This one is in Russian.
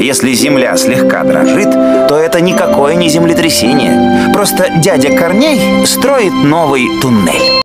Если земля слегка дрожит, то это никакое не землетрясение. Просто дядя Корней строит новый туннель.